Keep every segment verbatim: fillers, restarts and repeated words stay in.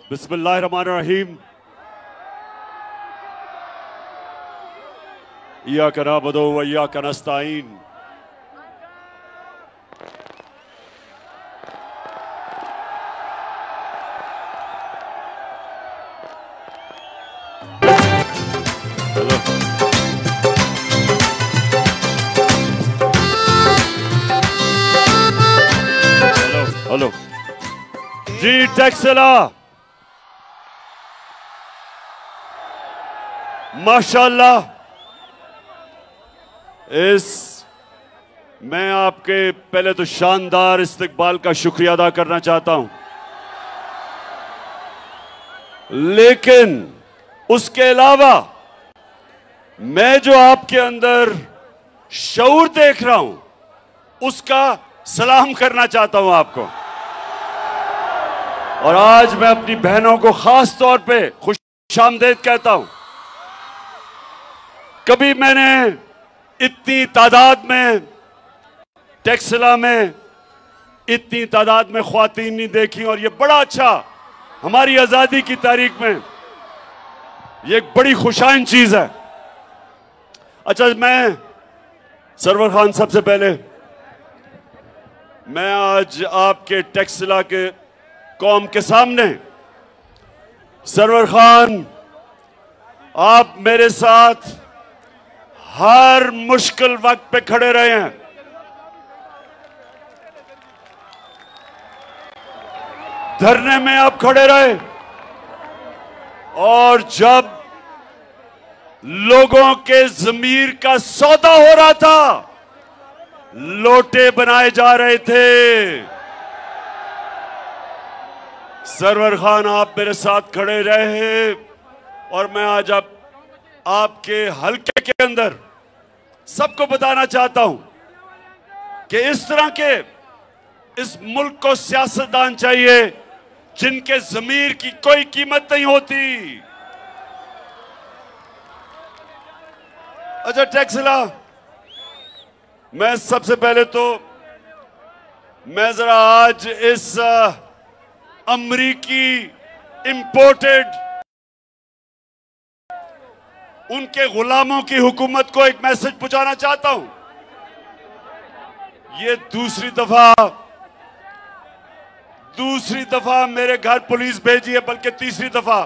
बिस्मिल्लाहिर्रहमानिर्रहीम। इय्याका नअबुदु व इय्याका नस्तईन। हेलो हेलो जी टेक्सला, माशाल्लाह। इस मैं आपके पहले तो शानदार इस्तकबाल का शुक्रिया अदा करना चाहता हूं, लेकिन उसके अलावा मैं जो आपके अंदर शऊर देख रहा हूं उसका सलाम करना चाहता हूं आपको। और आज मैं अपनी बहनों को खास तौर पे खुशामदीद कहता हूं। कभी मैंने इतनी तादाद में टेक्सला में इतनी तादाद में ख्वातीन नहीं देखी, और ये बड़ा अच्छा, हमारी आजादी की तारीख में ये एक बड़ी खुशाइन चीज है। अच्छा, मैं सरवर खान, सबसे पहले मैं आज आपके टेक्सला के कौम के सामने, सरवर खान, आप मेरे साथ हर मुश्किल वक्त पे खड़े रहे हैं। धरने में आप खड़े रहे, और जब लोगों के ज़मीर का सौदा हो रहा था, लोटे बनाए जा रहे थे, सरवर खान आप मेरे साथ खड़े रहे। और मैं आज आप आपके हलके के अंदर सबको बताना चाहता हूं कि इस तरह के इस मुल्क को सियासतदान चाहिए जिनके ज़मीर की कोई कीमत नहीं होती। अच्छा टेक्सला, मैं सबसे पहले तो मैं जरा आज इस अमरीकी इंपोर्टेड उनके गुलामों की हुकूमत को एक मैसेज पहुंचाना चाहता हूं। ये दूसरी दफा दूसरी दफा मेरे घर पुलिस भेजी है, बल्कि तीसरी दफा।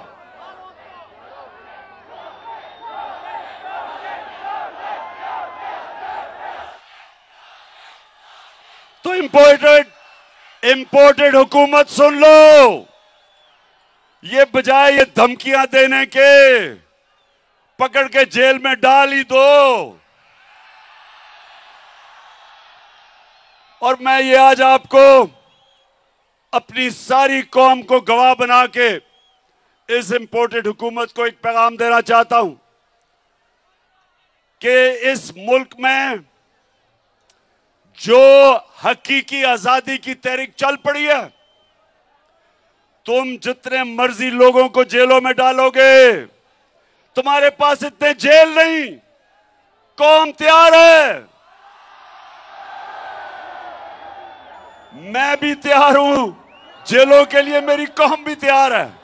तो इंपोर्टेड इंपोर्टेड हुकूमत सुन लो, ये बजाय ये धमकियां देने के पकड़ के जेल में डाल ही दो। और मैं ये आज आपको अपनी सारी कौम को गवाह बना के इस इंपोर्टेड हुकूमत को एक पैगाम देना चाहता हूं कि इस मुल्क में जो हकीकी आजादी की तहरीक चल पड़ी है, तुम जितने मर्जी लोगों को जेलों में डालोगे, तुम्हारे पास इतने जेल नहीं। कौम तैयार है, मैं भी तैयार हूं, जेलों के लिए मेरी कौम भी तैयार है।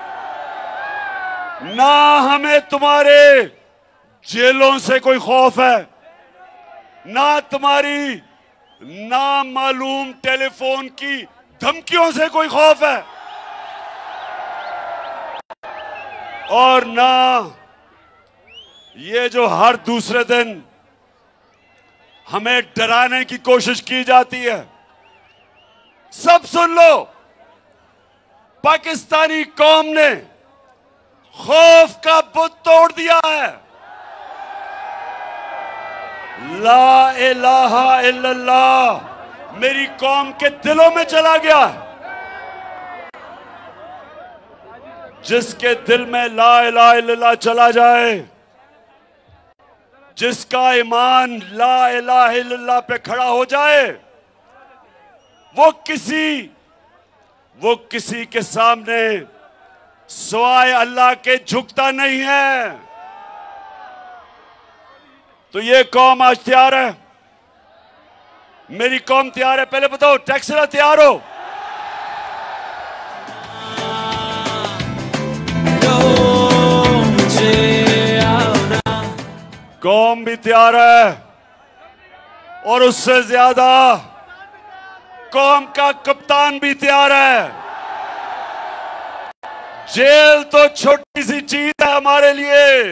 ना हमें तुम्हारे जेलों से कोई खौफ है, ना तुम्हारी ना मालूम टेलीफोन की धमकियों से कोई खौफ है, और ना ये जो हर दूसरे दिन हमें डराने की कोशिश की जाती है। सब सुन लो, पाकिस्तानी कौम ने खौफ का बुत तोड़ दिया है। ला इलाहा इल्लल्लाह मेरी कौम के दिलों में चला गया। जिसके दिल में ला इलाहा इल्लल्लाह चला जाए, जिसका ईमान ला इलाहा इल्लल्लाह पे खड़ा हो जाए, वो किसी वो किसी के सामने सिवाय अल्लाह के झुकता नहीं है। तो ये कौम आज तैयार है, मेरी कौम तैयार है। पहले बताओ टेक्सला तैयार हो? कौम भी तैयार है और उससे ज्यादा कौम का कप्तान भी तैयार है। जेल तो छोटी सी चीज है हमारे लिए,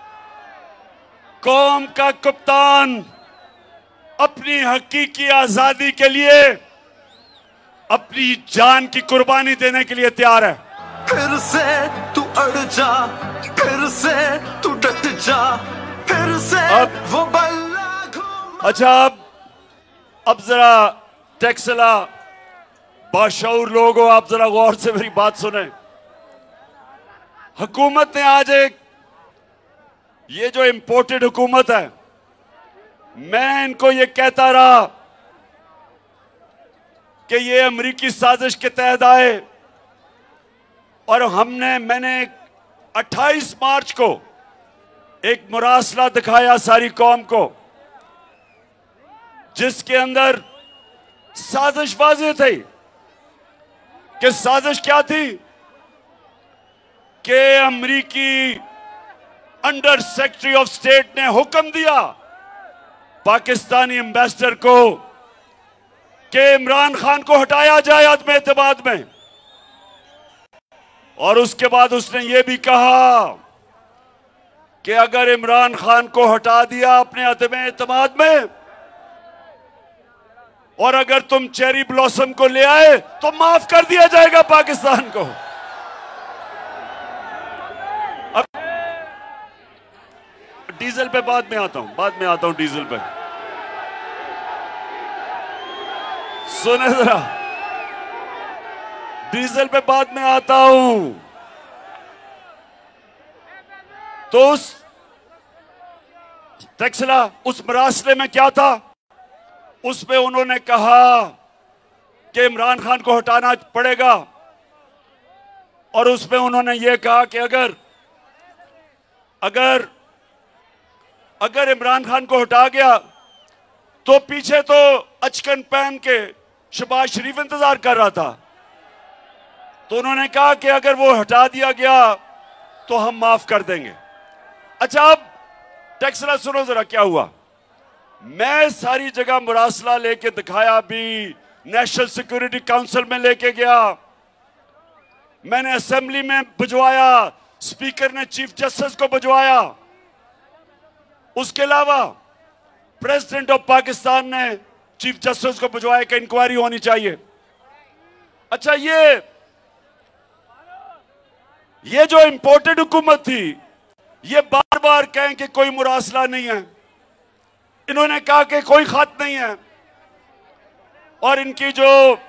कौम का कप्तान अपनी हकीकी आजादी के लिए अपनी जान की कुर्बानी देने के लिए तैयार है। फिर से तू अड़ जा, फिर से तू डट जा, फिर से अब वो बल्ला घूम। अच्छा, अब अब जरा टैक्सला बाशऊर लोग हो, आप जरा गौर से मेरी बात सुने। हुकूमत ने आज एक, ये जो इंपोर्टेड हुकूमत है, मैं इनको ये कहता रहा कि ये अमेरिकी साजिश के तहत आए और हमने मैंने अट्ठाईस मार्च को एक मुरासला दिखाया सारी कौम को, जिसके अंदर साजिश वाज़ेह थी। कि साजिश क्या थी कि अमेरिकी अंडर सेक्रेटरी ऑफ स्टेट ने हुक्म दिया पाकिस्तानी एम्बेसडर को कि इमरान खान को हटाया जाए अदम एतमाद में, और उसके बाद उसने ये भी कहा कि अगर इमरान खान को हटा दिया अपने अदम एतमाद में और अगर तुम चेरी ब्लॉसम को ले आए तो माफ कर दिया जाएगा पाकिस्तान को। अब डीजल पे बाद में आता हूं, बाद में आता हूं डीजल पे, सुने जरा, डीजल पे बाद में आता हूं। तो उस टैक्सला उस मरासले में क्या था, उसमें उन्होंने कहा कि इमरान खान को हटाना पड़ेगा, और उसमें उन्होंने ये कहा कि अगर अगर अगर इमरान खान को हटा गया तो पीछे तो अचकन पहन के शहबाज शरीफ इंतजार कर रहा था, तो उन्होंने कहा कि अगर वो हटा दिया गया तो हम माफ कर देंगे। अच्छा, अब टैक्सला सुनो जरा क्या हुआ। मैं सारी जगह मुरासला लेके दिखाया, भी नेशनल सिक्योरिटी काउंसिल में लेके गया, मैंने असेंबली में भिजवाया, स्पीकर ने चीफ जस्टिस को भिजवाया, उसके अलावा प्रेसिडेंट ऑफ पाकिस्तान ने चीफ जस्टिस को भिजवाया कि इंक्वायरी होनी चाहिए। अच्छा, ये ये जो इंपोर्टेड हुकूमत थी, ये बार बार कहें कि कोई मुरासला नहीं है, इन्होंने कहा कि कोई खत नहीं है, और इनकी जो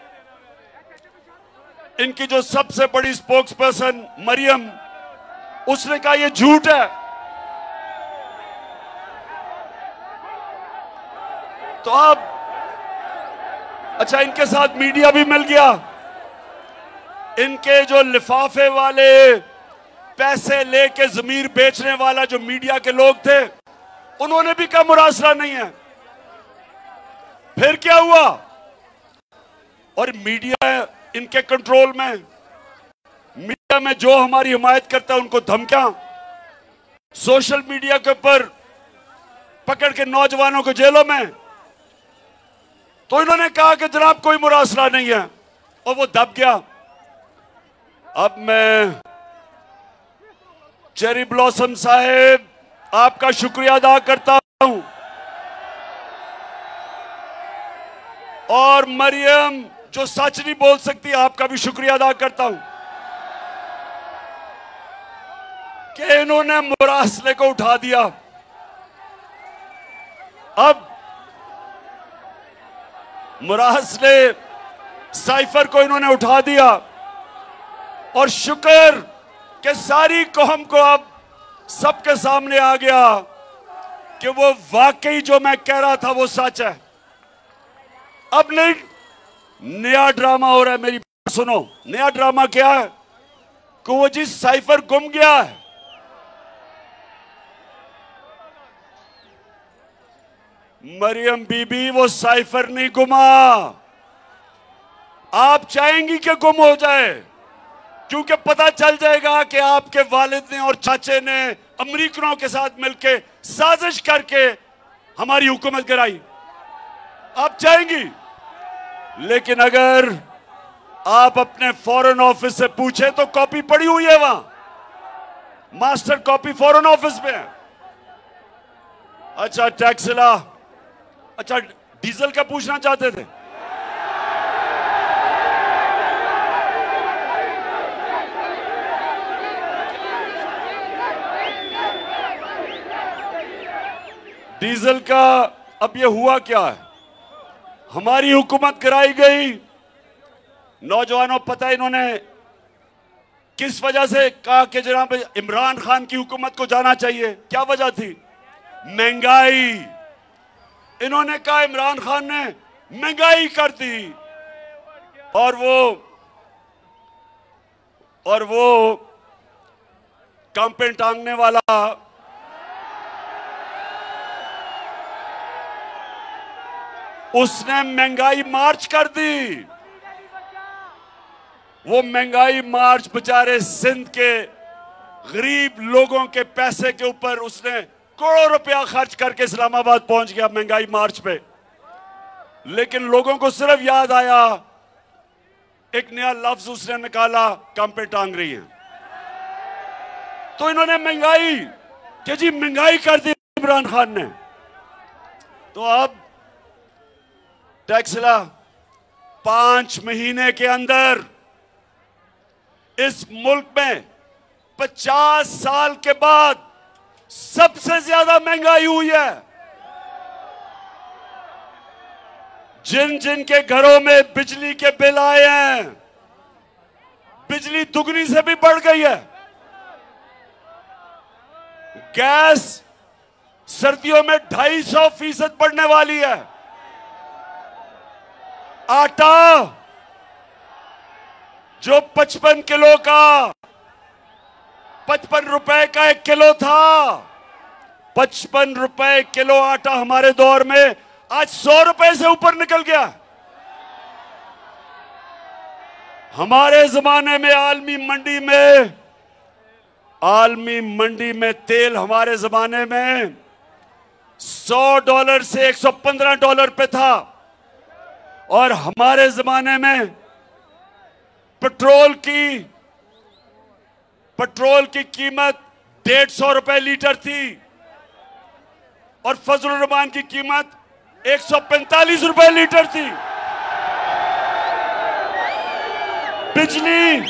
इनकी जो सबसे बड़ी स्पोक्स पर्सन मरियम, उसने कहा ये झूठ है। तो अब अच्छा, इनके साथ मीडिया भी मिल गया, इनके जो लिफाफे वाले पैसे लेके जमीर बेचने वाला जो मीडिया के लोग थे, उन्होंने भी कहा मुरासला नहीं है। फिर क्या हुआ, और मीडिया इनके कंट्रोल में, मीडिया में जो हमारी हिमायत करता है उनको धमकियां, सोशल मीडिया के ऊपर पकड़ के नौजवानों को जेलों में। तो इन्होंने कहा कि जनाब कोई मुरासला नहीं है, और वो दब गया। अब मैं चेरी ब्लॉसम साहेब आपका शुक्रिया अदा करता हूं, और मरियम जो सच नहीं बोल सकती, आपका भी शुक्रिया अदा करता हूं कि इन्होंने मुरासले को उठा दिया। अब मुरासले साइफर को इन्होंने उठा दिया, और शुक्र कि सारी कौम को अब सबके सामने आ गया कि वो वाकई जो मैं कह रहा था वो सच है। अब नहीं, नया ड्रामा हो रहा है। मेरी बात सुनो, नया ड्रामा क्या है कि वो जी साइफर गुम गया है। मरियम बीबी, वो साइफर नहीं गुमा। आप चाहेंगी कि गुम हो जाए, क्योंकि पता चल जाएगा कि आपके वालिद ने और चाचे ने अमरीकनों के साथ मिलकर साजिश करके हमारी हुकूमत गिराई। आप चाहेंगी, लेकिन अगर आप अपने फॉरेन ऑफिस से पूछे तो कॉपी पड़ी हुई है, वहां मास्टर कॉपी फॉरेन ऑफिस में है। अच्छा टैक्सला, अच्छा डीजल का पूछना चाहते थे? डीजल का अब ये हुआ क्या है? हमारी हुकूमत कराई गई। नौजवानों, पता है इन्होंने किस वजह से कहा कि जनाब इमरान खान की हुकूमत को जाना चाहिए? क्या वजह थी? महंगाई। इन्होंने कहा इमरान खान ने महंगाई कर दी, और वो और वो कांपे टांगने वाला उसने महंगाई मार्च कर दी। वो महंगाई मार्च बेचारे सिंध के गरीब लोगों के पैसे के ऊपर उसने करोड़ों रुपया खर्च करके इस्लामाबाद पहुंच गया महंगाई मार्च पे। लेकिन लोगों को सिर्फ याद आया एक नया लफ्ज उसने निकाला, कांपे टांग रही हैं। तो इन्होंने महंगाई कि जी महंगाई कर दी इमरान खान ने। तो अब टैक्सला पांच महीने के अंदर इस मुल्क में पचास साल के बाद सबसे ज्यादा महंगाई हुई है। जिन जिन के घरों में बिजली के बिल आए हैं, बिजली दुगनी से भी बढ़ गई है। गैस सर्दियों में ढाई सौ फीसद बढ़ने वाली है। आटा जो पचपन किलो का पचपन रुपए का एक किलो था, पचपन रुपए किलो आटा हमारे दौर में आज सौ रुपए से ऊपर निकल गया। हमारे जमाने में आलमी मंडी में आलमी मंडी में तेल हमारे जमाने में सौ डॉलर से एक सौ पंद्रह डॉलर पे था, और हमारे जमाने में पेट्रोल की पेट्रोल की कीमत डेढ़ सौ रुपए लीटर थी, और फजलुर रहमान की कीमत एक सौ पैंतालीस रुपए लीटर थी। बिजली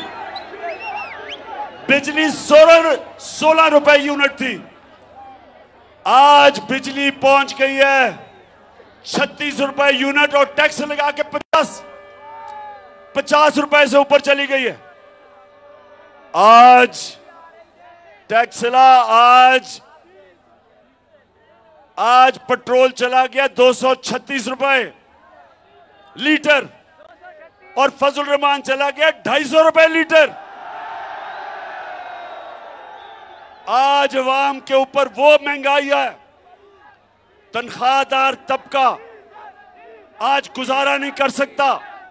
बिजली सोलह सोलह रुपए यूनिट थी। आज बिजली पहुंच गई है छत्तीस रुपए यूनिट, और टैक्स लगा के पचास पचास रुपए से ऊपर चली गई है। आज टैक्सला आज आज पेट्रोल चला गया दो सौ छत्तीस रुपए लीटर, और फजल रहमान चला गया ढाई सौ रुपए लीटर। आज अवाम के ऊपर वो महंगाई है, तनख्वाहदार तबका आज गुजारा नहीं कर सकता।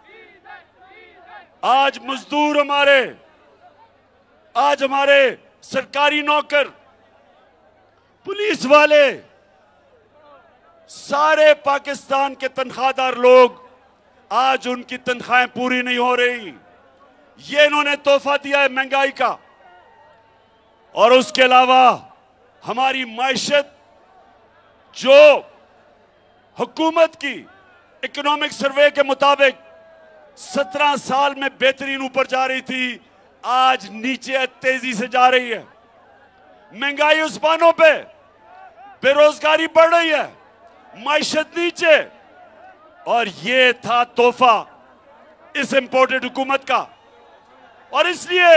आज मजदूर हमारे आज हमारे सरकारी नौकर, पुलिस वाले, सारे पाकिस्तान के तनख्वाहदार लोग आज उनकी तनख्वाहें पूरी नहीं हो रही। ये इन्होंने तोहफा दिया है महंगाई का। और उसके अलावा हमारी मायशत जो हुकूमत की इकोनॉमिक सर्वे के मुताबिक सत्रह साल में बेहतरीन ऊपर जा रही थी, आज नीचे तेजी से जा रही है। महंगाई उस्मानों पे, बेरोजगारी बढ़ रही है, मायशत नीचे। और ये था तोहफा इस इंपोर्टेड हुकूमत का। और इसलिए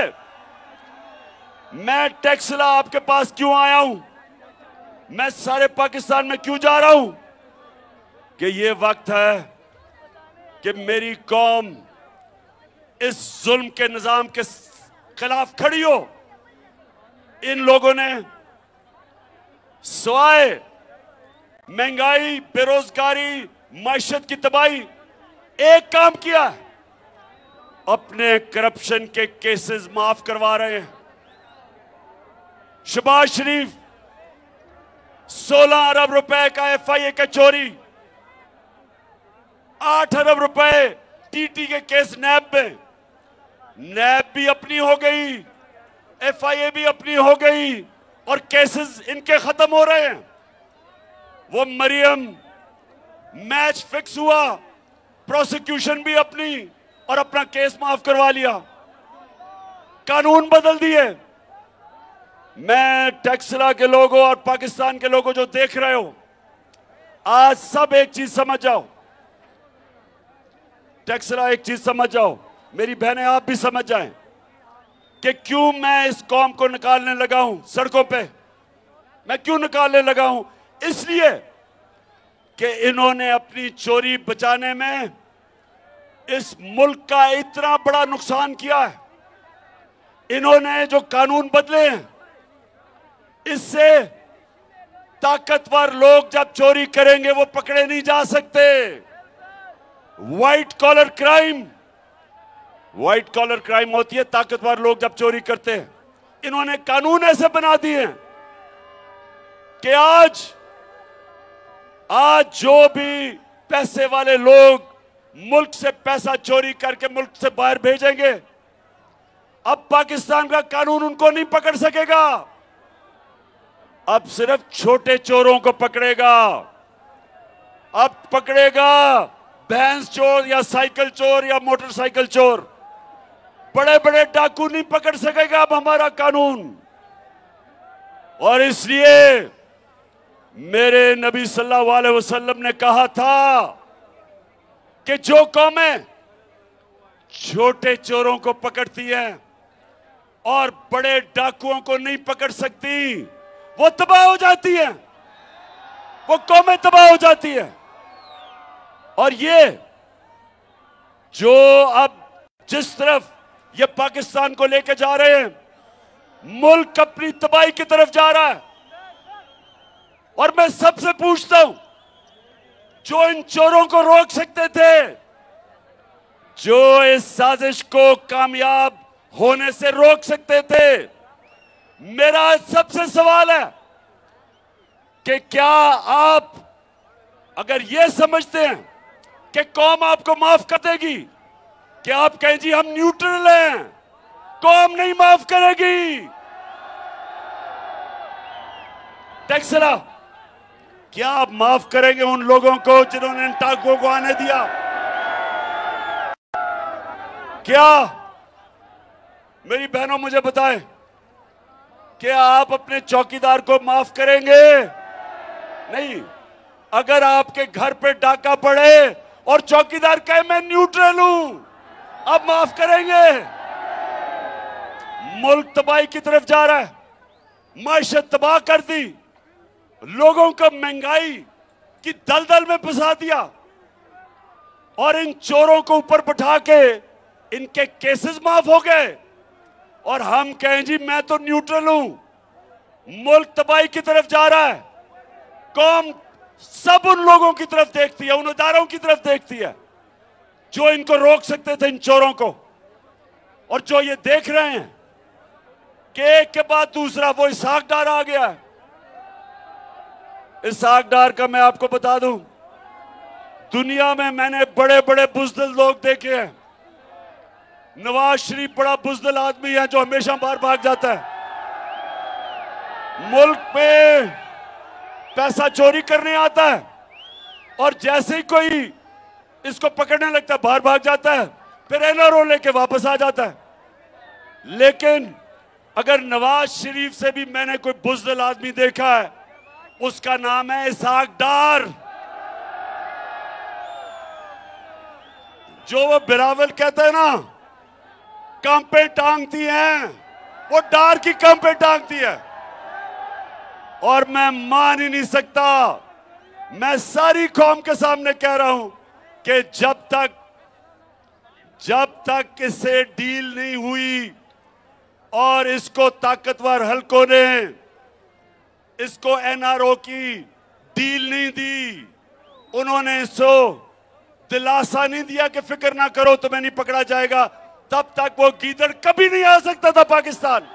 मैं टैक्सला आपके पास क्यों आया हूं, मैं सारे पाकिस्तान में क्यों जा रहा हूं, कि ये वक्त है कि मेरी कौम इस जुल्म के निजाम के खिलाफ खड़ी हो। इन लोगों ने सिवाय महंगाई, बेरोजगारी, मायशत की तबाही एक काम किया, अपने करप्शन के केसेस माफ करवा रहे हैं। शहबाज शरीफ सोलह अरब रुपए का एफआईए का चोरी, आठ अरब रुपए टीटी के केस नैब में, नैब भी अपनी हो गई, एफआईए भी अपनी हो गई और केसेस इनके खत्म हो रहे हैं। वो मरियम मैच फिक्स हुआ, प्रोसिक्यूशन भी अपनी और अपना केस माफ करवा लिया, कानून बदल दिए। मैं टैक्सला के लोगों और पाकिस्तान के लोगों जो देख रहे हो, आज सब एक चीज समझ जाओ, टैक्सला एक चीज समझ जाओ, मेरी बहनें आप भी समझ जाएं कि क्यों मैं इस कौम को निकालने लगा हूं सड़कों पे। मैं क्यों निकालने लगा हूं? इसलिए कि इन्होंने अपनी चोरी बचाने में इस मुल्क का इतना बड़ा नुकसान किया है। इन्होंने जो कानून बदले हैं, इससे ताकतवर लोग जब चोरी करेंगे वो पकड़े नहीं जा सकते। White collar crime, white collar crime होती है ताकतवर लोग जब चोरी करते हैं। इन्होंने कानून ऐसे बना दिए हैं कि आज आज जो भी पैसे वाले लोग मुल्क से पैसा चोरी करके मुल्क से बाहर भेजेंगे, अब पाकिस्तान का कानून उनको नहीं पकड़ सकेगा। अब सिर्फ छोटे चोरों को पकड़ेगा। अब पकड़ेगा भैंस चोर या साइकिल चोर या मोटरसाइकिल चोर। बड़े बड़े डाकू नहीं पकड़ सकेगा अब हमारा कानून। और इसलिए मेरे नबी सल्लल्लाहु अलैहि वसल्लम ने कहा था कि जो कौमें छोटे चोरों को पकड़ती हैं और बड़े डाकुओं को नहीं पकड़ सकती, वो तबाह हो जाती है, वो कौमें तबाह हो जाती है। और ये जो अब जिस तरफ ये पाकिस्तान को लेकर जा रहे हैं, मुल्क अपनी तबाही की तरफ जा रहा है। और मैं सबसे पूछता हूं, जो इन चोरों को रोक सकते थे, जो इस साजिश को कामयाब होने से रोक सकते थे, मेरा सबसे सवाल है कि क्या आप अगर ये समझते हैं कि कौम आपको माफ कर देगी, कि आप कहें जी हम न्यूट्रल हैं, कौम नहीं माफ करेगी। टैक्सला, क्या आप माफ करेंगे उन लोगों को जिन्होंने इन टाकों को आने दिया? क्या मेरी बहनों मुझे बताएं, क्या आप अपने चौकीदार को माफ करेंगे? नहीं। अगर आपके घर पे डाका पड़े और चौकीदार कहे मैं न्यूट्रल हूं, आप माफ करेंगे? मुल्क तबाही की तरफ जा रहा है, माशत तबाह कर दी, लोगों को महंगाई की दलदल में फंसा दिया और इन चोरों को ऊपर बैठा के इनके केसेस माफ हो गए और हम कहें जी मैं तो न्यूट्रल हूं। मुल्क तबाही की तरफ जा रहा है। कौम सब उन लोगों की तरफ देखती है, उन इदारों की तरफ देखती है जो इनको रोक सकते थे, इन चोरों को। और जो ये देख रहे हैं कि एक के बाद दूसरा वो इसहाक डार आ गया है। इसहाक डार का मैं आपको बता दूं, दुनिया में मैंने बड़े बड़े बुज़दिल लोग देखे हैं। नवाज शरीफ बड़ा बुज़दिल आदमी है जो हमेशा बाहर भाग जाता है, मुल्क में पैसा चोरी करने आता है और जैसे ही कोई इसको पकड़ने लगता है बाहर भाग जाता है, फिर एनआरओ लेके वापस आ जाता है। लेकिन अगर नवाज शरीफ से भी मैंने कोई बुज़दिल आदमी देखा है, उसका नाम है इसहाक डार। जो वो बिरावल कहते हैं ना, कांपे टांगती हैं, वो डार की कांपे टांगती है। और मैं मान ही नहीं सकता, मैं सारी कौम के सामने कह रहा हूं कि जब तक जब तक इससे डील नहीं हुई और इसको ताकतवर हलकों ने इसको एनआरओ की डील नहीं दी, उन्होंने इसको दिलासा नहीं दिया कि फिक्र ना करो तुम्हें नहीं पकड़ा जाएगा, तब तक वो गीदड़ कभी नहीं आ सकता था पाकिस्तान।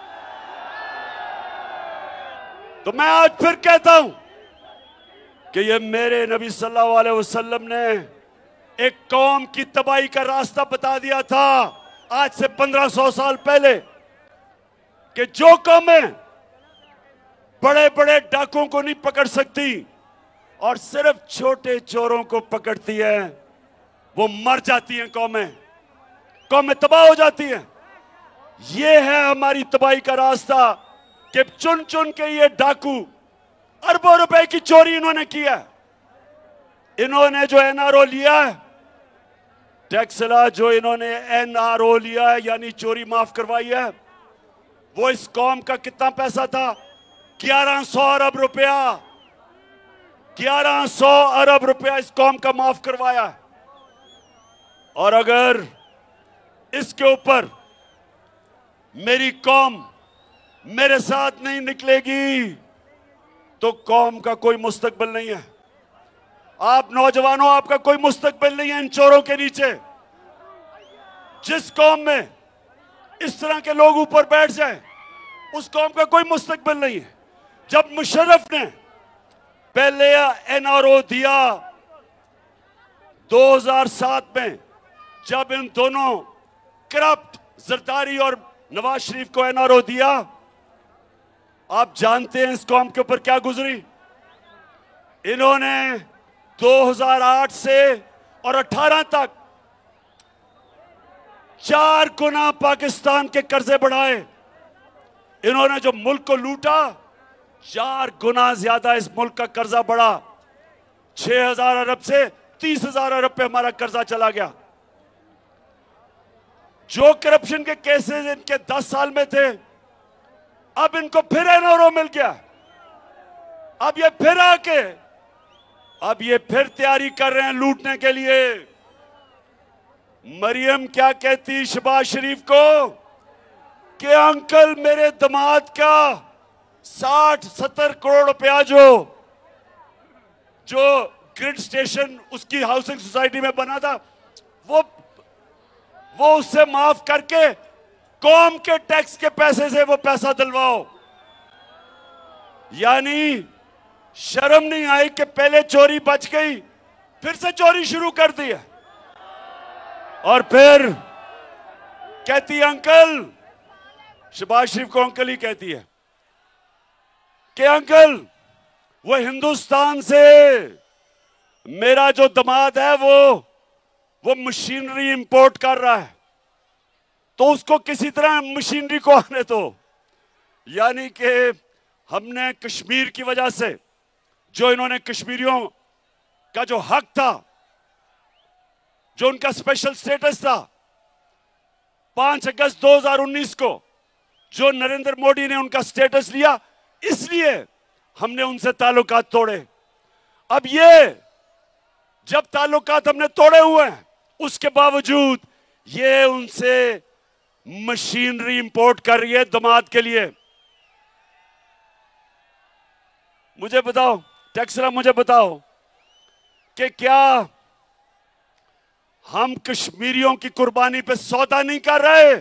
तो मैं आज फिर कहता हूं कि ये मेरे नबी सल्लल्लाहु अलैहि वसल्लम ने एक कौम की तबाही का रास्ता बता दिया था आज से पंद्रह सौ साल पहले कि जो कौमें बड़े बड़े डाकुओं को नहीं पकड़ सकती और सिर्फ छोटे चोरों को पकड़ती है, वो मर जाती हैं। कौमें कौमें तबाह हो जाती हैं। ये है हमारी तबाही का रास्ता कि चुन चुन के ये डाकू अरबों रुपए की चोरी इन्होंने किया। इन्होंने जो एनआरओ लिया है, टैक्सला जो इन्होंने एनआरओ लिया है यानी चोरी माफ करवाई है, वो इस कौम का कितना पैसा था? ग्यारह सौ अरब रुपया। ग्यारह सौ अरब रुपया इस कौम का माफ करवाया है। और अगर इसके ऊपर मेरी कौम मेरे साथ नहीं निकलेगी तो कौम का कोई मुस्तकबिल नहीं है। आप नौजवानों, आपका कोई मुस्तकबिल नहीं है इन चोरों के नीचे। जिस कौम में इस तरह के लोग ऊपर बैठ जाएं, उस कौम का कोई मुस्तकबिल नहीं है। जब मुशर्रफ ने पहले एनआरओ दिया दो हज़ार सात में, जब इन दोनों करप्ट जरदारी और नवाज शरीफ को एनआरओ दिया, आप जानते हैं इस कौम के ऊपर क्या गुजरी? इन्होंने दो हज़ार आठ से और अठारह तक चार गुना पाकिस्तान के कर्जे बढ़ाए। इन्होंने जो मुल्क को लूटा, चार गुना ज्यादा इस मुल्क का कर्जा बढ़ा। छह हजार अरब से तीस हजार अरब पे हमारा कर्जा चला गया। जो करप्शन के केसेस इनके दस साल में थे, अब इनको फिर एनआरओ मिल गया। अब ये फिर आके अब ये फिर तैयारी कर रहे हैं लूटने के लिए। मरियम क्या कहती शहबाज शरीफ को कि अंकल मेरे दामाद का साठ सत्तर करोड़ रुपया जो जो ग्रिड स्टेशन उसकी हाउसिंग सोसाइटी में बना था, वो वो उससे माफ करके कौम के टैक्स के पैसे से वो पैसा दिलवाओ। यानी शर्म नहीं आई कि पहले चोरी बच गई, फिर से चोरी शुरू कर दी है। और फिर कहती है अंकल, शहबाज शरीफ को अंकल ही कहती है कि अंकल वो हिंदुस्तान से मेरा जो दामाद है वो वो मशीनरी इंपोर्ट कर रहा है, तो उसको किसी तरह मशीनरी को आने दो। यानी कि हमने कश्मीर की वजह से जो इन्होंने कश्मीरियों का जो हक था, जो उनका स्पेशल स्टेटस था, पांच अगस्त दो हज़ार उन्नीस को जो नरेंद्र मोदी ने उनका स्टेटस लिया, इसलिए हमने उनसे ताल्लुकात तोड़े। अब ये जब ताल्लुकात हमने तोड़े हुए हैं, उसके बावजूद ये उनसे मशीनरी इंपोर्ट कर रही है दामाद के लिए। मुझे बताओ टैक्सला, मुझे बताओ कि क्या हम कश्मीरियों की कुर्बानी पे सौदा नहीं कर रहे?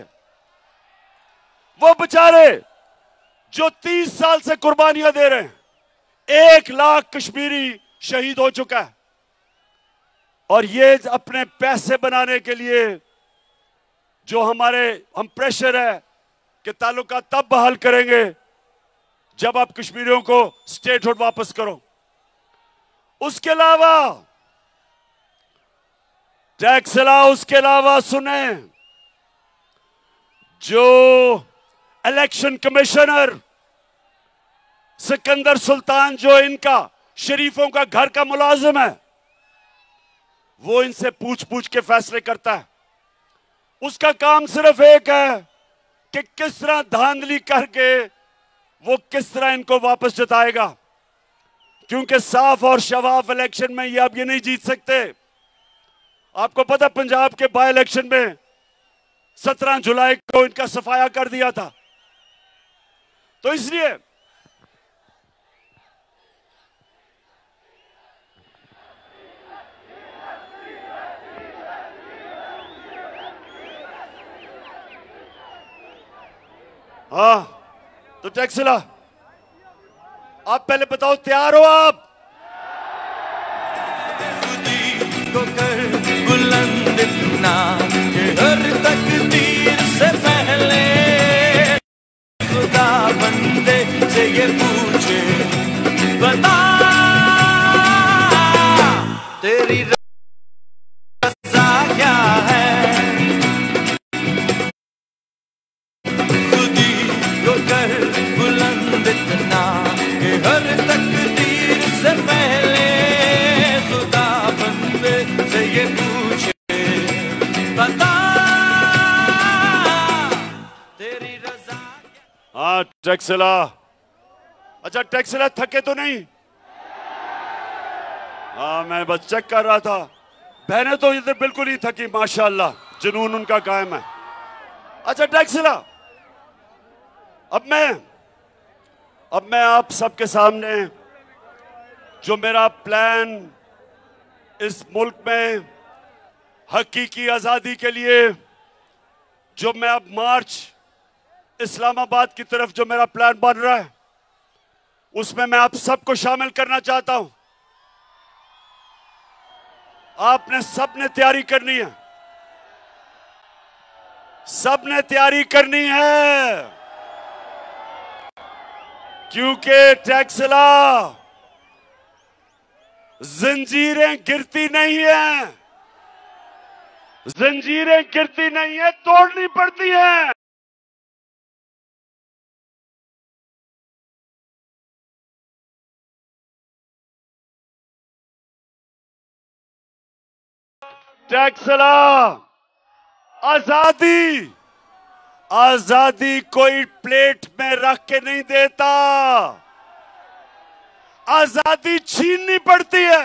वो बेचारे जो तीस साल से कुर्बानियां दे रहे हैं, एक लाख कश्मीरी शहीद हो चुका है, और ये अपने पैसे बनाने के लिए जो हमारे हम प्रेशर है कि ताल्लुका तब बहाल करेंगे जब आप कश्मीरियों को स्टेटहुड वापस करो। उसके अलावा टैक्सला, उसके अलावा सुने, जो इलेक्शन कमिश्नर सिकंदर सुल्तान, जो इनका शरीफों का घर का मुलाजिम है, वो इनसे पूछ पूछ के फैसले करता है। उसका काम सिर्फ एक है कि किस तरह धांधली करके वो किस तरह इनको वापस जताएगा, क्योंकि साफ और शफाफ इलेक्शन में ये अब ये नहीं जीत सकते। आपको पता पंजाब के बाय इलेक्शन में सत्रह जुलाई को इनका सफाया कर दिया था। तो इसलिए हाँ तो टैक्सिला, आप पहले बताओ तैयार हो आप? को कर बुलंद इतना कि हर तकदीर से पहले खुदा बंदे से ये पूछे, बता तेरी रज़ा क्या है। खुदी को कर बुलंद इतना कि हर तकदीर से पहले खुदा बंदे से ये पूछे, बता तेरी रज़ा। हाँ टैक्सिला, अच्छा टैक्सिला थके तो नहीं? हाँ मैं बस चेक कर रहा था। बहनें तो इधर बिल्कुल ही थकी, माशाल्लाह जुनून उनका कायम है। अच्छा टैक्सिला, अब मैं अब मैं आप सबके सामने जो मेरा प्लान इस मुल्क में हकीकी आज़ादी के लिए, जो मैं अब मार्च इस्लामाबाद की तरफ जो मेरा प्लान बन रहा है, उसमें मैं आप सबको शामिल करना चाहता हूं। आपने सबने तैयारी करनी है, सबने तैयारी करनी है, क्योंकि टैक्सिला जंजीरें गिरती नहीं है, जंजीरें गिरती नहीं है, तोड़नी पड़ती है। टैक्सिला, आजादी आजादी कोई प्लेट में रख के नहीं देता, आजादी छीननी पड़ती है।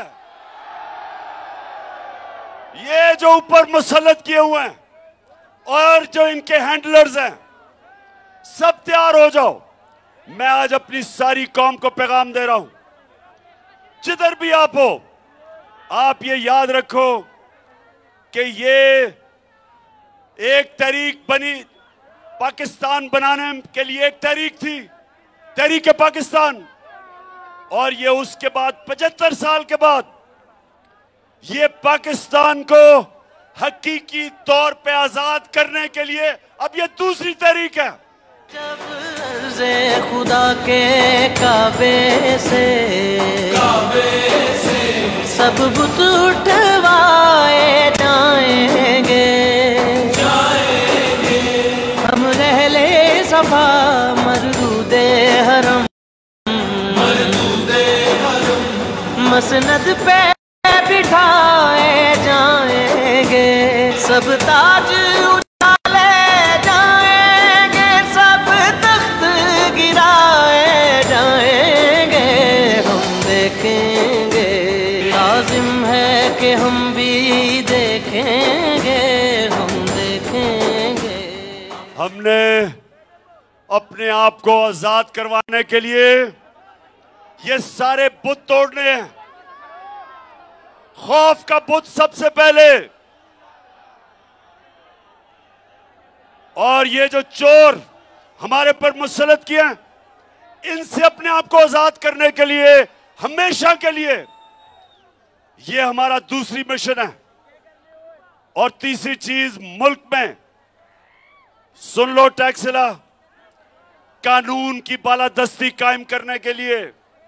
ये जो ऊपर मुसल्लत किए हुए हैं और जो इनके हैंडलर्स हैं, सब तैयार हो जाओ। मैं आज अपनी सारी कौम को पैगाम दे रहा हूं, जिधर भी आप हो, आप ये याद रखो कि ये एक तहरीक बनी, पाकिस्तान बनाने के लिए एक तहरीक थी, तहरीक पाकिस्तान, और ये उसके बाद पचहत्तर साल के बाद ये पाकिस्तान को हकीकी तौर पे आजाद करने के लिए अब ये दूसरी तहरीक है। जब अर्ज़े खुदा के काबे से काबे से सब बुत उठवाए जाएंगे जाएंगे, हम रहले सफा मरदूदे हरम मरदूदे हरम मसनद पे बिठाए जाएंगे, सब ताज उठाले जाएंगे, सब तख्त गिराए जाएंगे, हम देखेंगे, लाजिम है कि हम भी देखेंगे, हम देखेंगे। हमने अपने आप को आजाद करवाने के लिए ये सारे बुत तोड़ने हैं। खौफ का बुत सबसे पहले, और ये जो चोर हमारे पर मुसल्लत किए हैं, इनसे अपने आप को आजाद करने के लिए, हमेशा के लिए, ये हमारा दूसरी मिशन है। और तीसरी चीज, मुल्क में सुन लो टैक्सिला, कानून की बालादस्ती कायम करने के लिए,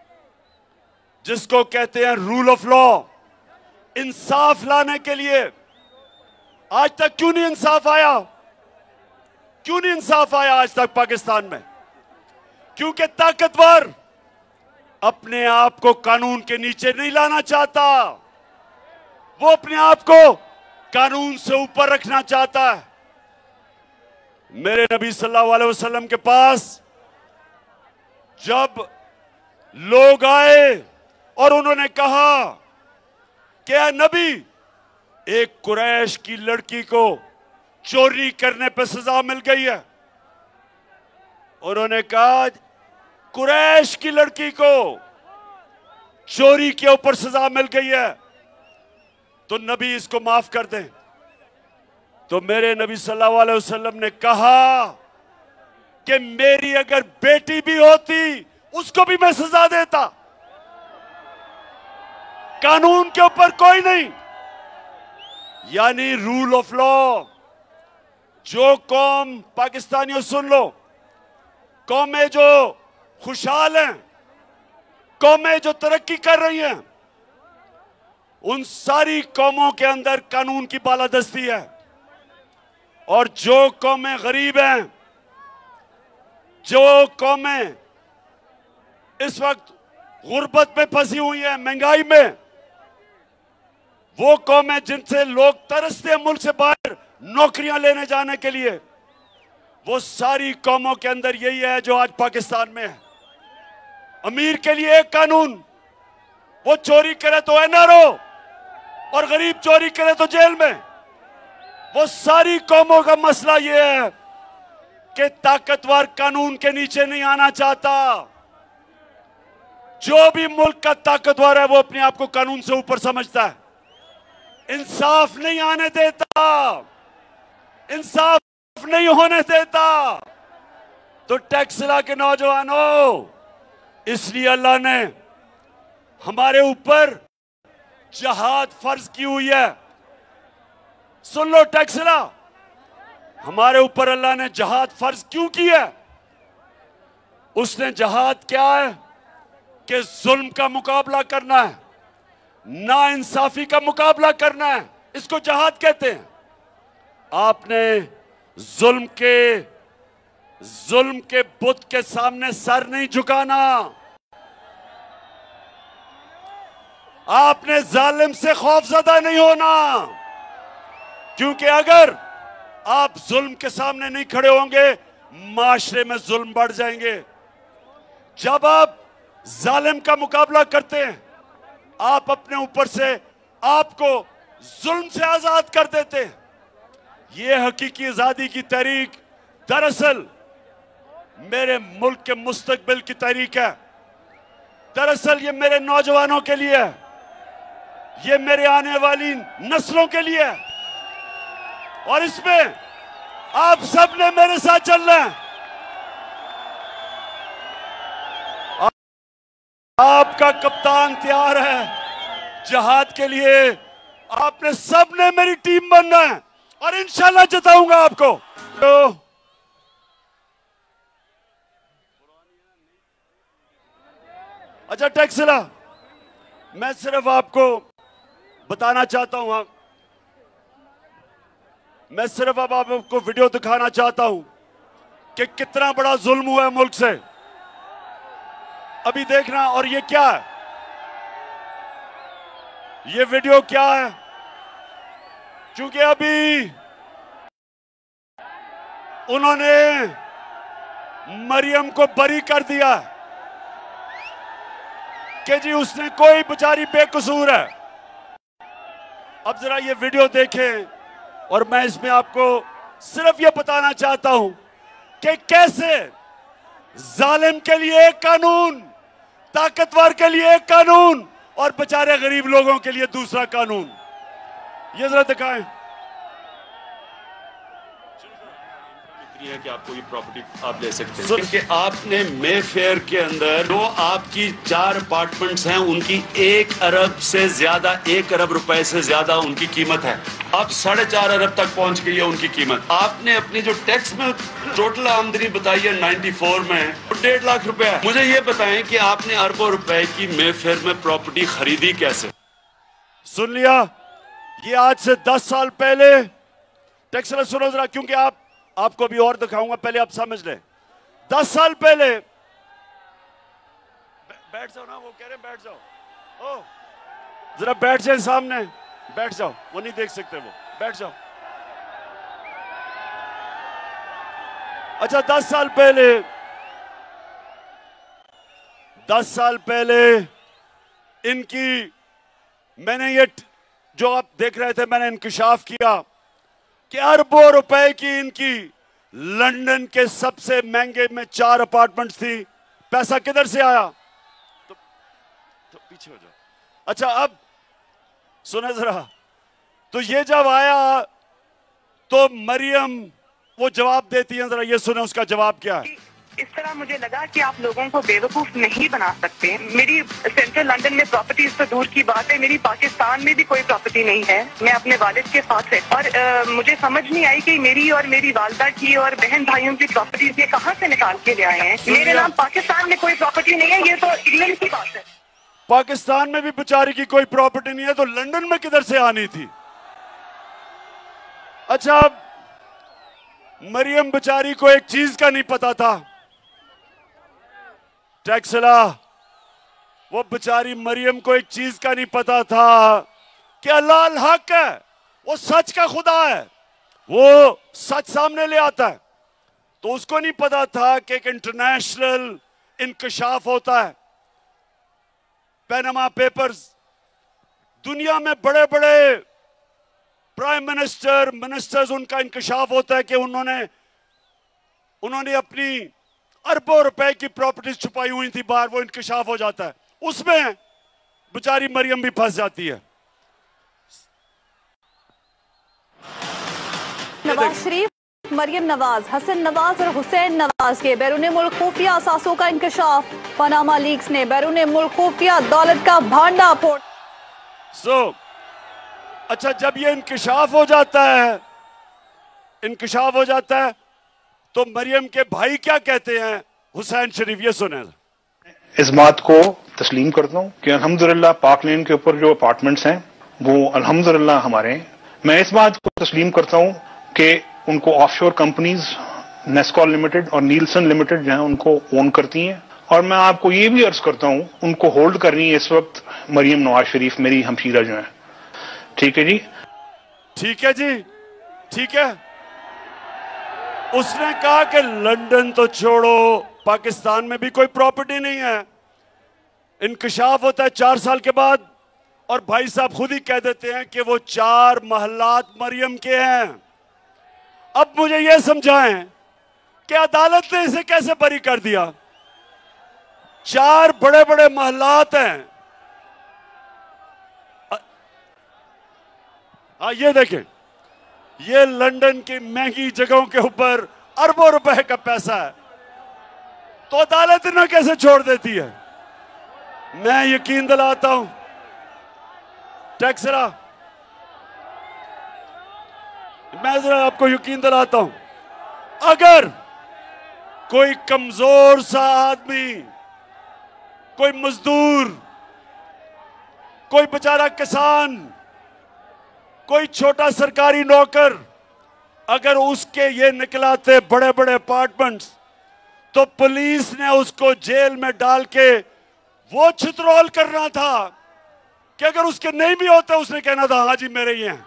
जिसको कहते हैं रूल ऑफ लॉ, इंसाफ लाने के लिए। आज तक क्यों नहीं इंसाफ आया? क्यों नहीं इंसाफ आया आज तक पाकिस्तान में? क्योंकि ताकतवर अपने आप को कानून के नीचे नहीं लाना चाहता, वो अपने आप को कानून से ऊपर रखना चाहता है। मेरे नबी सल्लल्लाहु अलैहि वसल्लम के पास जब लोग आए और उन्होंने कहा कि ऐ नबी, एक कुरैश की लड़की को चोरी करने पर सजा मिल गई है। उन्होंने कहा कुरैश की लड़की को चोरी के ऊपर सजा मिल गई है, तो नबी इसको माफ कर दें। तो मेरे नबी सल्लल्लाहु अलैहि वसल्लम ने कहा कि मेरी अगर बेटी भी होती उसको भी मैं सजा देता। कानून के ऊपर कोई नहीं, यानी रूल ऑफ लॉ। जो कौम, पाकिस्तानियों सुन लो, कौमें जो खुशहाल हैं, कौमें जो तरक्की कर रही हैं, उन सारी कौमों के अंदर कानून की बालादस्ती है। और जो कौमें गरीब हैं, जो कौमें इस वक्त गुर्बत में फंसी हुई हैं, महंगाई में, वो कौमें जिनसे लोग तरसते हैं मुल्क से बाहर नौकरियां लेने जाने के लिए, वो सारी कौमों के अंदर यही है जो आज पाकिस्तान में है। अमीर के लिए एक कानून, वो चोरी करे तो एनआरओ, और गरीब चोरी करे तो जेल में। वो सारी कौमों का मसला ये है कि ताकतवर कानून के नीचे नहीं आना चाहता। जो भी मुल्क का ताकतवर है वो अपने आप को कानून से ऊपर समझता है, इंसाफ नहीं आने देता, इंसाफ नहीं होने देता। तो टैक्सला के नौजवानों, इसलिए अल्लाह ने हमारे ऊपर जहाद फर्ज की हुई है। सुन लो टैक्सला, हमारे ऊपर अल्लाह ने जहाद फर्ज क्यों की है? उसने जहाद क्या है कि जुल्म का मुकाबला करना है, नाइंसाफी का मुकाबला करना है, इसको जहाद कहते हैं। आपने जुल्म के जुल्म के बुत के सामने सर नहीं झुकाना। आपने जालिम से खौफजदा नहीं होना, क्योंकि अगर आप जुल्म के सामने नहीं खड़े होंगे, माशरे में जुल्म बढ़ जाएंगे। जब आप जालिम का मुकाबला करते हैं, आप अपने ऊपर से आपको जुल्म से आजाद कर देते हैं। यह हकीकी आजादी की तहरीक दरअसल मेरे मुल्क के मुस्तकबिल की तहरीक है। दरअसल ये मेरे नौजवानों के लिए है, ये मेरे आने वाली नस्लों के लिए है, और इसमें आप सब ने मेरे साथ चलना है। आपका कप्तान तैयार है जहाद के लिए। आपने सब ने मेरी टीम बनना है और इंशाल्लाह जिताऊंगा आपको। तो अच्छा टैक्सला, मैं सिर्फ आपको बताना चाहता हूं, मैं सिर्फ अब आपको वीडियो दिखाना चाहता हूं कि कितना बड़ा जुल्म हुआ है मुल्क से। अभी देखना। और ये क्या है, ये वीडियो क्या है? क्योंकि अभी उन्होंने मरियम को बरी कर दिया कि जी उसने कोई बेचारी बेकसूर है। अब जरा ये वीडियो देखें, और मैं इसमें आपको सिर्फ ये बताना चाहता हूं कि कैसे जालिम के लिए एक कानून, ताकतवर के लिए एक कानून, और बेचारे गरीब लोगों के लिए दूसरा कानून। ये जरा दिखाएं। है कि आपको ये प्रॉपर्टी आप ले सकते हैं, क्योंकि आपने मे फेयर के अंदर जो आपकी चार अपार्टमेंट्स हैं उनकी एक अरब से ज्यादा, एक अरब रुपए से ज्यादा उनकी कीमत है। अब साढ़े चार अरब तक पहुंच गई है उनकी कीमत। आपने अपनी जो टैक्स में टोटल आमदनी बताई है नाइन्टी फोर में, डेढ़ लाख रुपए है। मुझे ये बताएं कि आपने अरबों रुपए की मे फेयर में प्रॉपर्टी खरीदी कैसे? सुन लिया, ये आज से दस साल पहले। टैक्स सुनो जरा, क्योंकि आप आपको भी और दिखाऊंगा, पहले आप समझ लें। दस साल पहले, बैठ जाओ ना, वो कह रहे हैं बैठ जाओ। ओ जरा बैठ जाए सामने, बैठ जाओ, वो नहीं देख सकते, वो बैठ जाओ। अच्छा, दस साल पहले दस साल पहले इनकी, मैंने ये जो आप देख रहे थे, मैंने इंकशाफ किया कि अरबों रुपए की इनकी लंदन के सबसे महंगे में चार अपार्टमेंट्स थी। पैसा किधर से आया? तो, तो पीछे हो जाओ। अच्छा, अब सुने जरा, तो ये जब आया तो मरियम वो जवाब देती हैं, जरा ये सुने उसका जवाब क्या है। इस तरह मुझे लगा कि आप लोगों को बेवकूफ नहीं बना सकते। मेरी सेंट्रल लंदन में प्रॉपर्टीज तो दूर की बात है, मेरी पाकिस्तान में भी कोई प्रॉपर्टी नहीं है। मैं अपने वालिद के साथ है और आ, मुझे समझ नहीं आई कि मेरी और मेरी वालदा की और बहन भाइयों की प्रॉपर्टीज ये कहाँ से निकाल के ले आए हैं। मेरे नाम पाकिस्तान में कोई प्रॉपर्टी नहीं है, ये तो इंग्लैंड की बात है। पाकिस्तान में भी बेचारी की कोई प्रॉपर्टी नहीं है तो लंदन में किधर से आनी थी। अच्छा, मरियम बेचारी को एक चीज का नहीं पता था, टैक्सला, वो बेचारी मरियम को एक चीज का नहीं पता था कि अल्लाह अल हक है, वो सच का खुदा है, वो सच सामने ले आता है। तो उसको नहीं पता था कि एक इंटरनेशनल इंकशाफ होता है। पैनामा पेपर्स, दुनिया में बड़े बड़े प्राइम मिनिस्टर मिनिस्टर्स उनका इंकशाफ होता है कि उन्होंने उन्होंने अपनी अरबों रुपए की प्रॉपर्टीज छुपाई हुई थी बाहर, वो इंकशाफ हो जाता है, उसमें बेचारी मरियम भी फंस जाती है। नवाज शरीफ, मरियम नवाज, हसन नवाज और हुसैन नवाज के बैरून मुल्क खुफिया असासों का इंकशाफ। पनामा लीक्स ने बैरून मुल्क खुफिया दौलत का भांडा फोड़। सो so, अच्छा, जब ये इंकशाफ हो जाता है इंकशाफ हो जाता है तो मरियम के भाई क्या कहते हैं, हुसैन शरीफ, ये सुने। इस बात को तस्लीम करता हूँ कि अल्हम्दुलिल्लाह पाक लेन के ऊपर जो अपार्टमेंट्स हैं वो अल्हम्दुलिल्लाह हमारे हैं। मैं इस बात को तस्लीम करता हूँ कि उनको ऑफशोर कंपनीज नेस्कॉल लिमिटेड और नीलसन लिमिटेड जो है उनको ओन करती हैं। और मैं आपको ये भी अर्ज करता हूँ उनको होल्ड कर रही है इस वक्त मरियम नवाज शरीफ, मेरी हमशीरा जो है। ठीक है जी, ठीक है जी, ठीक है। उसने कहा कि लंदन तो छोड़ो, पाकिस्तान में भी कोई प्रॉपर्टी नहीं है। इंकशाफ होता है चार साल के बाद और भाई साहब खुद ही कह देते हैं कि वो चार महलात मरियम के हैं। अब मुझे यह समझाएं कि अदालत ने इसे कैसे बरी कर दिया। चार बड़े बड़े महलात हैं। हाँ, ये देखें, ये लंदन की महंगी जगहों के ऊपर अरबों रुपए का पैसा है, तो अदालत ना कैसे छोड़ देती है। मैं यकीन दिलाता हूं टैक्सरा, मैं जरा आपको यकीन दिलाता हूं, अगर कोई कमजोर सा आदमी, कोई मजदूर, कोई बेचारा किसान, कोई छोटा सरकारी नौकर, अगर उसके ये निकलाते बड़े बड़े अपार्टमेंट्स, तो पुलिस ने उसको जेल में डाल के वो छितरौल करना था कि अगर उसके नहीं भी होते उसने कहना था हाँ जी मेरे ही हैं।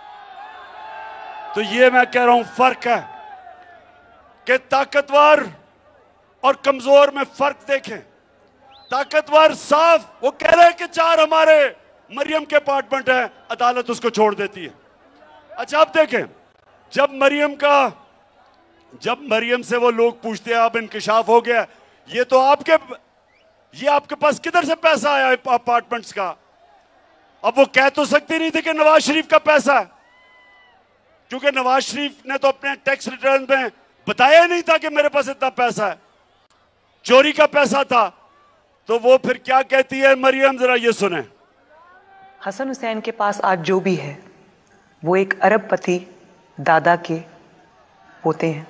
तो ये मैं कह रहा हूं फर्क है कि ताकतवर और कमजोर में फर्क देखें। ताकतवर साफ वो कह रहे हैं कि चार हमारे मरियम के अपार्टमेंट है, अदालत उसको छोड़ देती है। अच्छा, अब देखें, जब मरियम का जब मरियम से वो लोग पूछते हैं अब इंकशाफ हो गया, ये तो आपके ये आपके पास किधर से पैसा आया अपार्टमेंट्स का। अब वो कह तो सकती नहीं थी कि नवाज शरीफ का पैसा है, क्योंकि नवाज शरीफ ने तो अपने टैक्स रिटर्न में बताया नहीं था कि मेरे पास इतना पैसा है, चोरी का पैसा था। तो वो फिर क्या कहती है मरियम, जरा ये सुने। हसन हुसैन के पास आज जो भी है वो एक अरबपति दादा के पोते हैं।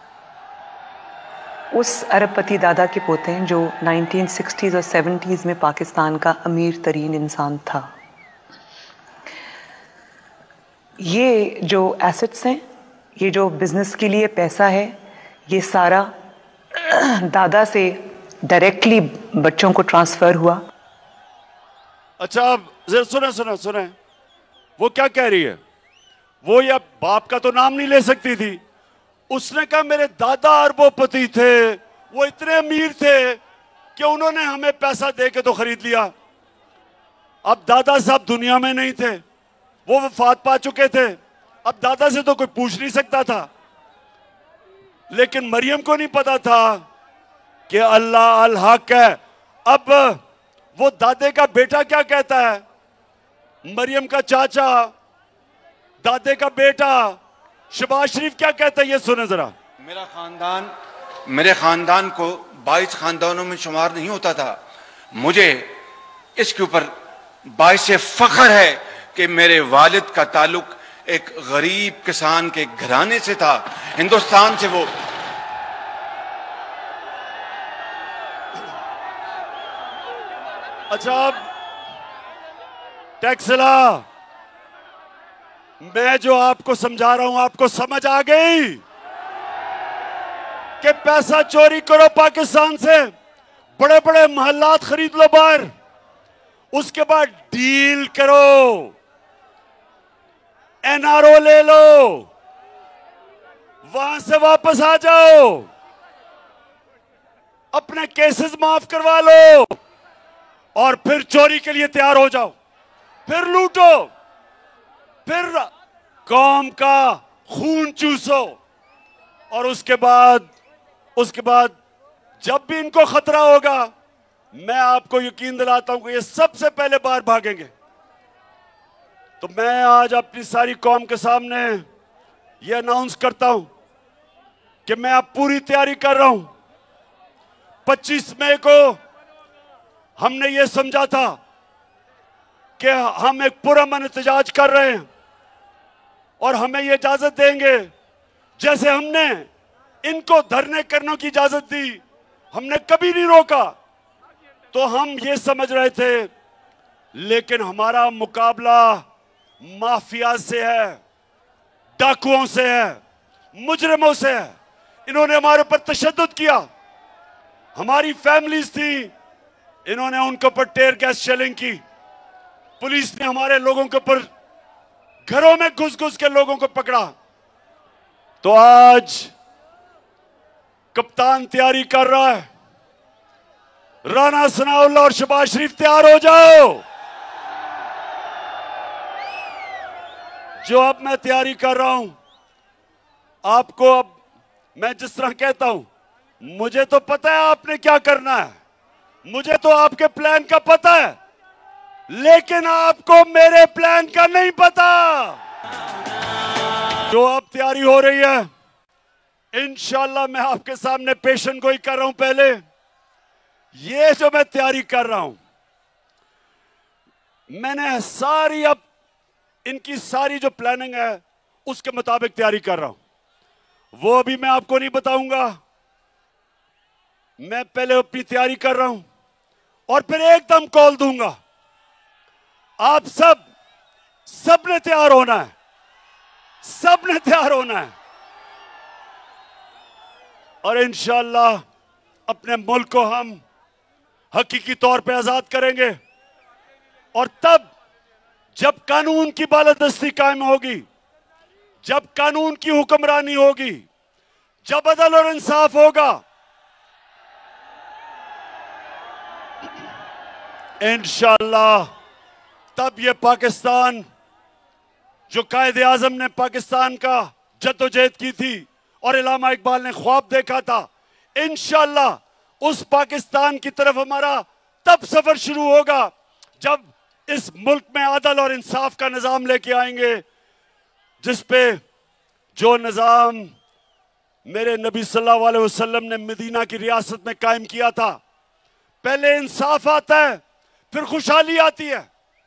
उस अरबपति दादा के पोते हैं जो नाइनटीन सिक्सटीज़ और सेवेंटीज़ में पाकिस्तान का अमीर तरीन इंसान था। ये जो एसेट्स हैं, ये जो बिजनेस के लिए पैसा है, ये सारा दादा से डायरेक्टली बच्चों को ट्रांसफर हुआ। अच्छा, अब सुने सुने सुने वो क्या कह रही है। वो या बाप का तो नाम नहीं ले सकती थी। उसने कहा मेरे दादा अरबोपति थे, वो इतने अमीर थे कि उन्होंने हमें पैसा दे के तो खरीद लिया। अब दादा साहब दुनिया में नहीं थे, वो वफात पा चुके थे। अब दादा से तो कोई पूछ नहीं सकता था, लेकिन मरियम को नहीं पता था कि अल्लाह अल हक है। अब वो दादे का बेटा क्या कहता है, मरियम का चाचा, दादे का बेटा शहबाज शरीफ क्या कहता है ये सुने जरा। मेरा खानदान मेरे खानदान को बाईस खानदानों में शुमार नहीं होता था। मुझे इसके ऊपर बाईस से फख्र है कि मेरे वालिद का ताल्लुक एक गरीब किसान के घराने से था, हिंदुस्तान से। वो अच्छा, अब टैक्सला, मैं जो आपको समझा रहा हूं आपको समझ आ गई कि पैसा चोरी करो पाकिस्तान से, बड़े बड़े महल्लात खरीद लो बाहर, उसके बाद डील करो, एनआरओ ले लो, वहां से वापस आ जाओ, अपने केसेस माफ करवा लो और फिर चोरी के लिए तैयार हो जाओ, फिर लूटो, फिर कौम का खून चूसो, और उसके बाद उसके बाद जब भी इनको खतरा होगा, मैं आपको यकीन दिलाता हूं कि ये सबसे पहले बाहर भागेंगे। तो मैं आज अपनी सारी कौम के सामने ये अनाउंस करता हूं कि मैं अब पूरी तैयारी कर रहा हूं। पच्चीस मई को हमने ये समझा था कि हम एक पुरअमन एहतजाज कर रहे हैं और हमें ये इजाजत देंगे, जैसे हमने इनको धरने करने की इजाजत दी, हमने कभी नहीं रोका। तो हम ये समझ रहे थे, लेकिन हमारा मुकाबला माफिया से है, डाकुओं से है, मुजरिमों से है। इन्होंने हमारे ऊपर तशद्दुद किया, हमारी फैमिलीज थी, इन्होंने उनके ऊपर टेयर गैस शेलिंग की, पुलिस ने हमारे लोगों के ऊपर घरों में घुस घुस के लोगों को पकड़ा। तो आज कप्तान तैयारी कर रहा है, राना सनाउल्लाह और शहबाज शरीफ तैयार हो जाओ। जो अब मैं तैयारी कर रहा हूं, आपको अब मैं जिस तरह कहता हूं, मुझे तो पता है आपने क्या करना है, मुझे तो आपके प्लान का पता है, लेकिन आपको मेरे प्लान का नहीं पता। जो अब तैयारी हो रही है, इंशाल्लाह मैं आपके सामने पेशन गोई कर रहा हूं। पहले ये जो मैं तैयारी कर रहा हूं, मैंने सारी अब इनकी सारी जो प्लानिंग है उसके मुताबिक तैयारी कर रहा हूं। वो अभी मैं आपको नहीं बताऊंगा, मैं पहले अपनी तैयारी कर रहा हूं और फिर एकदम कॉल दूंगा। आप सब सब ने तैयार होना है, सब ने तैयार होना है और इंशाअल्लाह अपने मुल्क को हम हकीकी तौर पे आजाद करेंगे। और तब जब कानून की बालादस्ती कायम होगी, जब कानून की हुक्मरानी होगी, जब अदल और इंसाफ होगा, इंशाअल्लाह तब ये पाकिस्तान जो कायदे आजम ने पाकिस्तान का जद्दोजहद की थी और इलामा इकबाल ने ख्वाब देखा था, इंशाअल्लाह उस पाकिस्तान की तरफ हमारा तब सफर शुरू होगा जब इस मुल्क में अदल और इंसाफ का निजाम लेके आएंगे, जिस पे जो निजाम मेरे नबी सल्लल्लाहु अलैहि वसल्लम ने मदीना की रियासत में कायम किया था। पहले इंसाफ आता है, फिर खुशहाली आती है।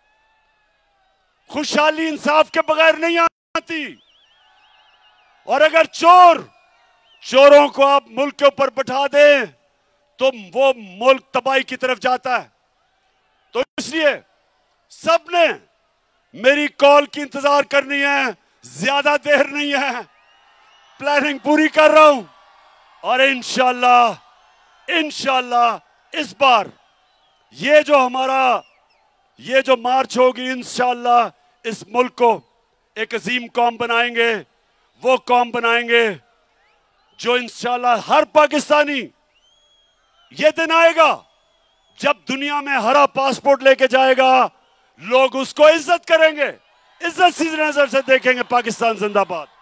खुशहाली इंसाफ के बगैर नहीं आती। और अगर चोर चोरों को आप मुल्क के ऊपर बैठा दें तो वो मुल्क तबाही की तरफ जाता है। तो इसलिए सबने मेरी कॉल की इंतजार करनी है, ज्यादा देर नहीं है, प्लानिंग पूरी कर रहा हूं और इंशाअल्लाह इंशाअल्लाह इस बार ये जो हमारा ये जो मार्च होगी, इंशाअल्लाह इस मुल्क को एक अजीम कौम बनाएंगे। वो कौम बनाएंगे जो इंशाअल्लाह हर पाकिस्तानी, ये दिन आएगा जब दुनिया में हरा पासपोर्ट लेके जाएगा, लोग उसको इज्जत करेंगे, इज्जत सी नजर से देखेंगे। पाकिस्तान जिंदाबाद।